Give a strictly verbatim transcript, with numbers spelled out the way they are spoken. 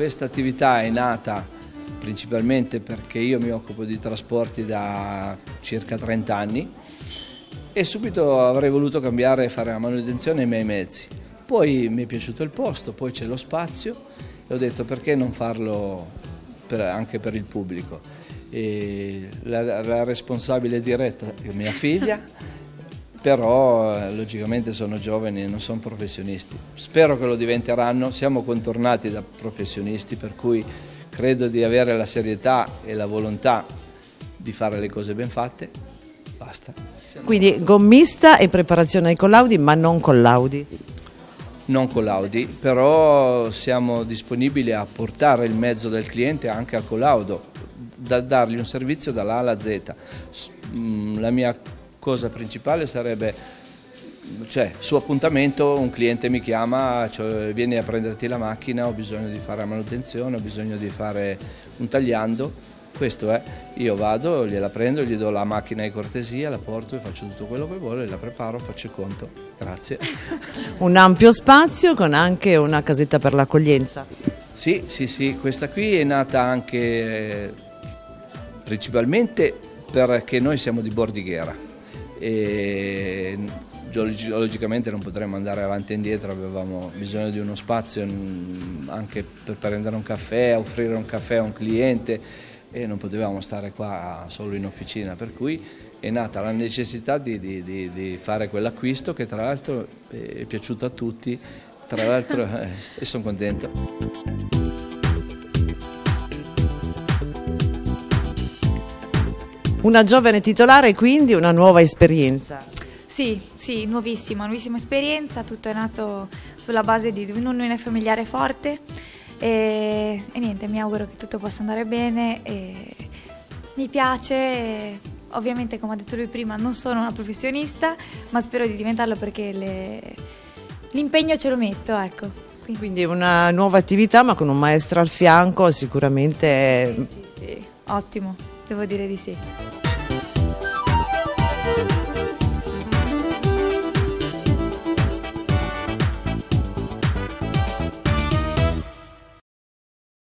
questa attività è nata principalmente perché io mi occupo di trasporti da circa trenta anni e subito avrei voluto cambiare e fare la manutenzione ai miei mezzi. Poi mi è piaciuto il posto, poi c'è lo spazio e ho detto perché non farlo per, anche per il pubblico. E la, la responsabile diretta è mia figlia, però logicamente sono giovani e non sono professionisti. Spero che lo diventeranno, siamo contornati da professionisti, per cui credo di avere la serietà e la volontà di fare le cose ben fatte, basta. Quindi gommista e preparazione ai collaudi, ma non collaudi? Non collaudi, però siamo disponibili a portare il mezzo del cliente anche al collaudo, da dargli un servizio dall'A alla Z. La mia cosa principale sarebbe, cioè, su appuntamento un cliente mi chiama, cioè, vieni a prenderti la macchina, ho bisogno di fare la manutenzione, ho bisogno di fare un tagliando, questo è, io vado, gliela prendo, gli do la macchina di cortesia, la porto e faccio tutto quello che vuole, la preparo, faccio il conto, grazie. Un ampio spazio con anche una casetta per l'accoglienza? Sì, sì, sì, questa qui è nata anche eh, principalmente perché noi siamo di Bordighera e logicamente non potremmo andare avanti e indietro, avevamo bisogno di uno spazio anche per prendere un caffè, offrire un caffè a un cliente e non potevamo stare qua solo in officina, per cui è nata la necessità di, di, di, di fare quell'acquisto che tra l'altro è piaciuto a tutti, tra l'altro eh, e sono contento. Una giovane titolare, quindi una nuova esperienza. Sì, sì, nuovissima, nuovissima esperienza, tutto è nato sulla base di un'unione familiare forte e, e niente, mi auguro che tutto possa andare bene e mi piace, e, ovviamente come ha detto lui prima non sono una professionista, ma spero di diventarlo perché le, l'impegno ce lo metto, ecco. Quindi. Quindi una nuova attività ma con un maestro al fianco sicuramente. Sì, sì, sì, ottimo, devo dire di sì.